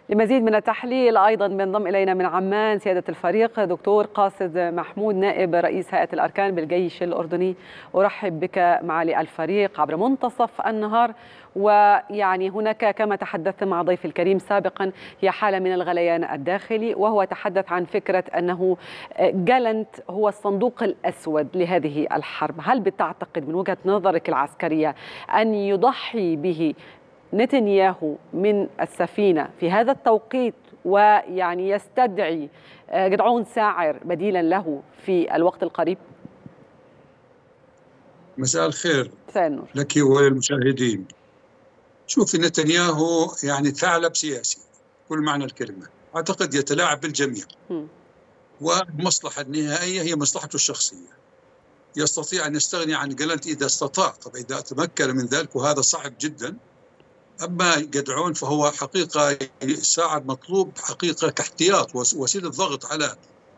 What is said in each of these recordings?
لمزيد من التحليل أيضا بينضم إلينا من عمان سيادة الفريق دكتور قاصد محمود نائب رئيس هيئة الأركان بالجيش الأردني. أرحب بك معالي الفريق عبر منتصف النهار. ويعني هناك كما تحدثت مع ضيف الكريم سابقا هي حالة من الغليان الداخلي، وهو تحدث عن فكرة أنه جالنت هو الصندوق الأسود لهذه الحرب. هل بتعتقد من وجهة نظرك العسكرية أن يضحي به نتنياهو من السفينة في هذا التوقيت ويعني يستدعي جدعون ساعر بديلا له في الوقت القريب؟ مساء الخير لك وللمشاهدين. شوفي، نتنياهو يعني ثعلب سياسي كل معنى الكلمة، أعتقد يتلاعب بالجميع والمصلحة النهائية هي مصلحته الشخصية. يستطيع أن يستغني عن جالنت إذا استطاع، طبعا إذا تمكن من ذلك وهذا صعب جدا. أما جدعون فهو حقيقة ساعر مطلوب حقيقة كاحتياط وسيلة ضغط على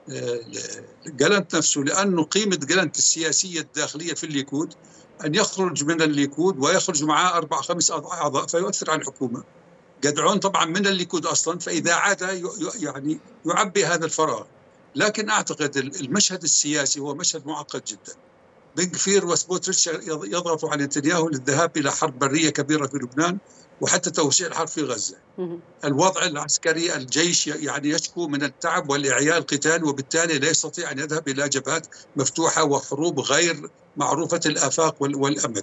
جالنت نفسه، لأنه قيمة جالنت السياسية الداخلية في الليكود أن يخرج من الليكود ويخرج معاه 4 5 أعضاء فيؤثر على الحكومة. جدعون طبعا من الليكود أصلا، فإذا عاد يعني يعبي هذا الفراغ. لكن أعتقد المشهد السياسي هو مشهد معقد جدا. بن غفير وسموتريتش يضغطوا على نتنياهو للذهاب إلى حرب برية كبيرة في لبنان وحتى توسيع الحرب في غزة. الوضع العسكري، الجيش يعني يشكو من التعب والإعياء القتالي، وبالتالي لا يستطيع أن يذهب إلى جبهات مفتوحة وحروب غير معروفة الآفاق والأمد.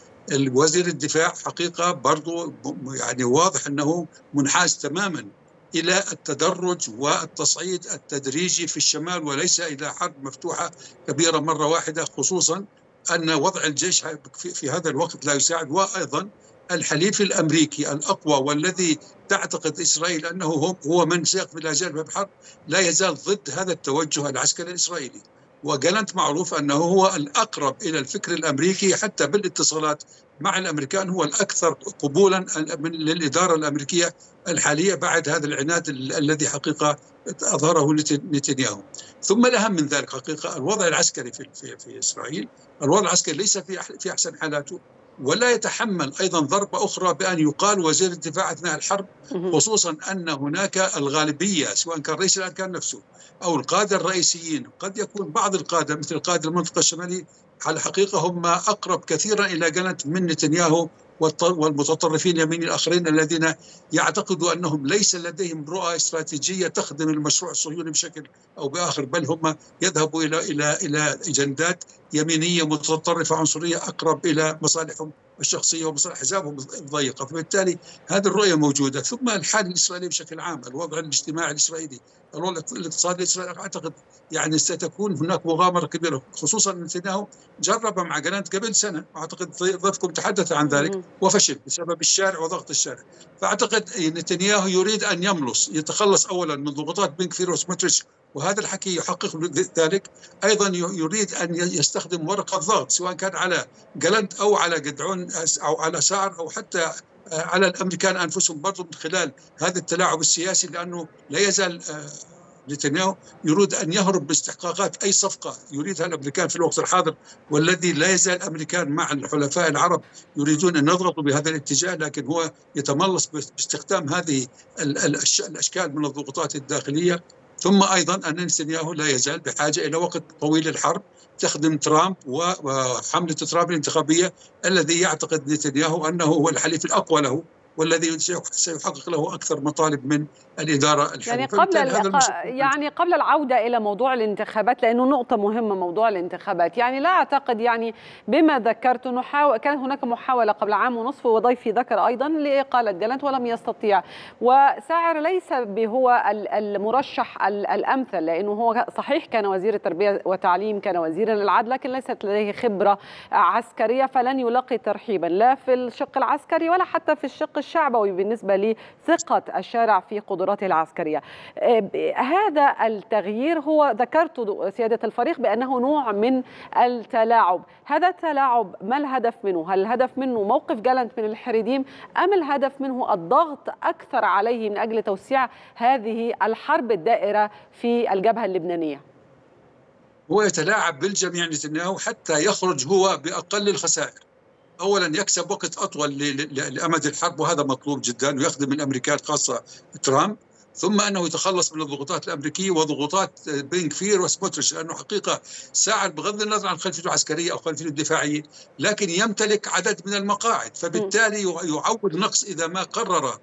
الوزير الدفاع حقيقة برضو يعني واضح أنه منحاز تماما إلى التدرج والتصعيد التدريجي في الشمال وليس إلى حرب مفتوحة كبيرة مرة واحدة، خصوصا أن وضع الجيش في هذا الوقت لا يساعد. وأيضا الحليف الأمريكي الأقوى والذي تعتقد إسرائيل أنه هو من سيقف إلى جانب الحرب لا يزال ضد هذا التوجه العسكري الإسرائيلي. وجالنت معروف أنه هو الأقرب إلى الفكر الأمريكي حتى بالاتصالات مع الأمريكان، هو الأكثر قبولا للإدارة الأمريكية الحالية بعد هذا العناد الذي حقيقة أظهره نتنياهو. ثم الأهم من ذلك حقيقة الوضع العسكري في إسرائيل. الوضع العسكري ليس في أحسن حالاته، ولا يتحمل أيضا ضربة أخرى بأن يقال وزير الدفاع أثناء الحرب، خصوصا أن هناك الغالبية سواء كان رئيس الأركان نفسه أو القادة الرئيسيين. قد يكون بعض القادة مثل قائد المنطقة الشمالية على الحقيقة هم أقرب كثيرا إلى جالنت من نتنياهو والمتطرفين اليمين الآخرين الذين يعتقدوا أنهم ليس لديهم رؤى استراتيجية تخدم المشروع الصهيوني بشكل أو بآخر، بل هم يذهبوا إلى أجندات يمينية متطرفة عنصرية أقرب إلى مصالحهم الشخصية ومصالح حزبهم الضيقة. فبالتالي هذه الرؤية موجودة. ثم الحال الإسرائيلي بشكل عام، الوضع الاجتماعي الإسرائيلي، الوضع الاقتصادي الإسرائيلي، أعتقد يعني ستكون هناك مغامرة كبيرة، خصوصا نتنياهو جرب مع جالنت قبل سنة، أعتقد ضيفكم تحدث عن ذلك، وفشل بسبب الشارع وضغط الشارع. فأعتقد نتنياهو يريد أن يتخلص أولا من ضغوطات بن غفير وسموتريتش، وهذا الحكي يحقق ذلك. أيضا يريد أن يستخدم ورقة ضغط سواء كان على جالنت أو على جدعون أو على ساعر أو حتى على الأمريكان أنفسهم برضو من خلال هذا التلاعب السياسي، لأنه لا يزال نتنياهو يريد أن يهرب باستحقاقات أي صفقة يريدها الأمريكان في الوقت الحاضر، والذي لا يزال الأمريكان مع الحلفاء العرب يريدون أن يضغطوا بهذا الاتجاه، لكن هو يتملص باستخدام هذه الأشكال من الضغوطات الداخلية. ثم أيضا أن نتنياهو لا يزال بحاجة إلى وقت طويل الحرب تخدم ترامب وحملة ترامب الانتخابية، الذي يعتقد نتنياهو أنه هو الحليف الأقوى له والذي سيحقق له أكثر مطالب من الإدارة الحالية. يعني قبل العودة إلى موضوع الانتخابات، لأنه نقطة مهمة موضوع الانتخابات، يعني لا أعتقد يعني بما ذكرت أنه كان هناك محاولة قبل عام ونصف، وضيفي ذكر أيضا لإقالة جالنت ولم يستطيع، وساعر ليس هو المرشح الأمثل، لأنه هو صحيح كان وزير التربية والتعليم، كان وزيرا للعدل، لكن ليست لديه خبرة عسكرية، فلن يلاقي ترحيبا لا في الشق العسكري ولا حتى في الشق الشعبوي بالنسبة لثقة الشارع في قدراته العسكرية. هذا التغيير هو ذكرت سيادة الفريق بأنه نوع من التلاعب. هذا التلاعب ما الهدف منه؟ هل الهدف منه موقف جالنت من الحريديم، أم الهدف منه الضغط أكثر عليه من أجل توسيع هذه الحرب الدائرة في الجبهة اللبنانية؟ هو يتلاعب بالجميع نتنياهو حتى يخرج هو بأقل الخسائر. أولا يكسب وقت أطول لأمد الحرب، وهذا مطلوب جدا، ويخدم الأمريكان خاصة ترامب. ثم أنه يتخلص من الضغوطات الأمريكية وضغوطات بن كفير وسموتريتش، لأنه حقيقة ساعد بغض النظر عن خلفيته العسكرية أو خلفيته الدفاعية، لكن يمتلك عدد من المقاعد، فبالتالي يعوض نقص إذا ما قرر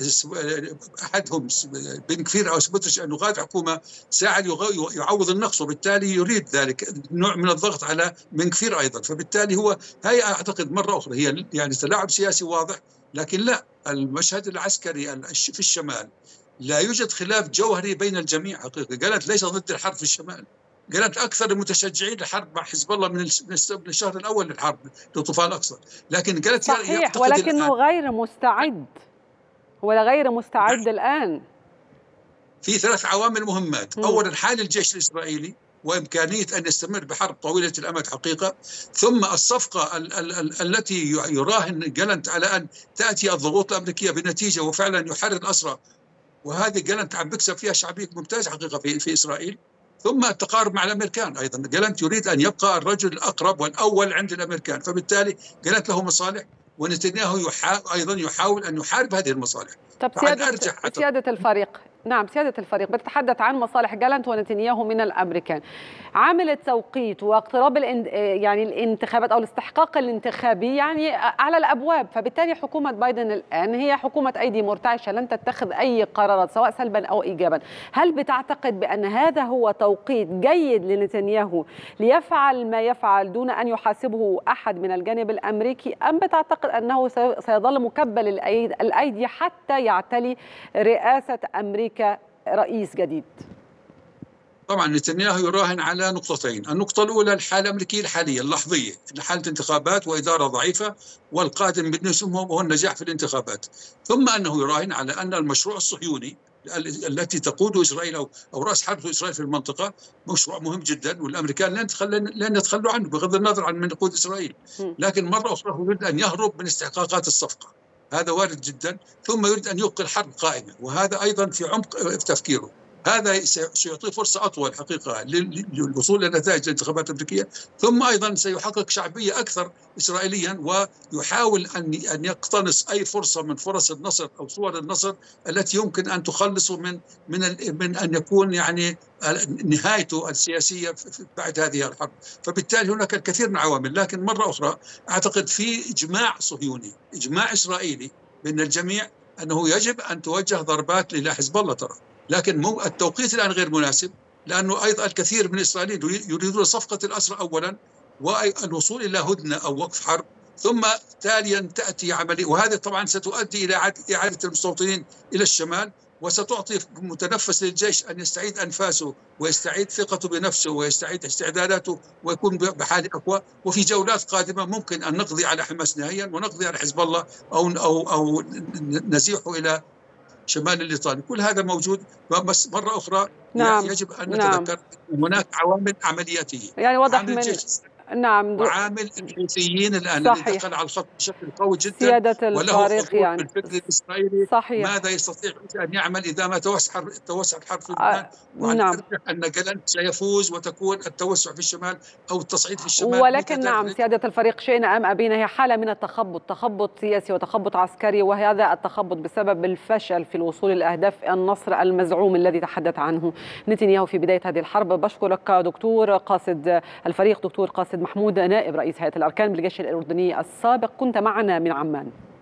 أحدهم بن كفير أو سموتريتش أن يغادر حكومة، ساعد يعوض النقص، وبالتالي يريد ذلك نوع من الضغط على بن كفير أيضا. فبالتالي هي أعتقد مرة أخرى هي يعني تلاعب سياسي واضح، لكن لا، المشهد العسكري في الشمال لا يوجد خلاف جوهري بين الجميع. حقيقة جالنت ليس ضد الحرب في الشمال، جالنت أكثر المتشجعين للحرب مع حزب الله من الشهر الأول للحرب لطوفان الأقصى، لكن جالنت صحيح، ولكنه غير مستعد، هو غير مستعد الآن. في 3 عوامل مهمات. أولا حال الجيش الإسرائيلي وإمكانية أن يستمر بحرب طويلة الأمد حقيقة، ثم الصفقة التي يراهن جالنت على أن تأتي الضغوط الأمريكية بنتيجة وفعلا يحرر الأسرى، وهذه جالنت عم بيكسب فيها شعبية ممتازة حقيقة في إسرائيل. ثم التقارب مع الأمريكان أيضا، جالنت يريد أن يبقى الرجل الأقرب والأول عند الأمريكان، فبالتالي جالنت له مصالح، ونتنياهو أيضا يحاول أن يحارب هذه المصالح. طب سيادة الفريق، نعم سيادة الفريق، بتتحدث عن مصالح جالنت ونتنياهو من الأمريكان. عامل التوقيت واقتراب يعني الانتخابات أو الاستحقاق الانتخابي يعني على الأبواب، فبالتالي حكومة بايدن الآن هي حكومة أيدي مرتعشة لن تتخذ أي قرارات سواء سلبا أو إيجابا. هل بتعتقد بأن هذا هو توقيت جيد لنتنياهو ليفعل ما يفعل دون أن يحاسبه أحد من الجانب الأمريكي، أم بتعتقد أنه سيظل مكبل الأيدي حتى يعتلي رئاسة أمريكا رئيس جديد؟ طبعا نتنياهو يراهن على نقطتين. النقطة الأولى الحالة الأمريكية الحالية اللحظية، حالة انتخابات وإدارة ضعيفة، والقادم بالنسبة لهم هو النجاح في الانتخابات. ثم أنه يراهن على أن المشروع الصهيوني التي تقود إسرائيل أو رأس حرب إسرائيل في المنطقة مشروع مهم جدا، والأمريكان لن يتخلوا عنه بغض النظر عن من يقود إسرائيل. لكن مرة أخرى هو يريد أن يهرب من استحقاقات الصفقة، هذا وارد جدا. ثم يريد أن يبقي الحرب قائمة، وهذا أيضا في عمق تفكيره. هذا سيعطي فرصة أطول حقيقة للوصول إلى نتائج الانتخابات الأمريكية، ثم أيضا سيحقق شعبية أكثر إسرائيليا، ويحاول أن يقتنص أي فرصة من فرص النصر أو صور النصر التي يمكن أن تخلصه من أن يكون يعني نهايته السياسية بعد هذه الحرب. فبالتالي هناك الكثير من العوامل، لكن مرة أخرى أعتقد في إجماع صهيوني، إجماع إسرائيلي بين الجميع أنه يجب أن توجه ضربات إلى حزب الله ترى، لكن التوقيت الآن غير مناسب، لأنه أيضا الكثير من الإسرائيليين يريدون صفقة الأسرى أولا والوصول إلى هدنة أو وقف حرب، ثم تاليا تأتي عملية، وهذا طبعا ستؤدي إلى إعادة المستوطنين إلى الشمال، وستعطي متنفس للجيش أن يستعيد أنفاسه ويستعيد ثقته بنفسه ويستعيد استعداداته ويكون بحال أقوى. وفي جولات قادمة ممكن أن نقضي على حماس نهائيا ونقضي على حزب الله أو نزيحه إلى شمال الليطاني. كل هذا موجود، بس مرة أخرى يجب أن نتذكر هناك عوامل عملياتية، يعني واضح من وعامل الحوثيين الآن اللي دخل على الخط بشكل قوي جدا، سيادة وله الفريق يعني الفكر الإسرائيلي صحيح. ماذا يستطيع أن يعمل إذا ما توسع الحرب في لبنان، وأن أن جالنت سيفوز وتكون التوسع في الشمال أو التصعيد في الشمال. ولكن نعم سيادة الفريق، شئنا أم أبينا هي حالة من تخبط سياسي وتخبط عسكري، وهذا التخبط بسبب الفشل في الوصول إلى أهداف النصر المزعوم الذي تحدث عنه نتنياهو في بداية هذه الحرب. بشكرك دكتور قاصد الفريق، دكتور قاصد محمود، نائب رئيس هيئة الأركان بالجيش الأردني السابق، كنت معنا من عمان.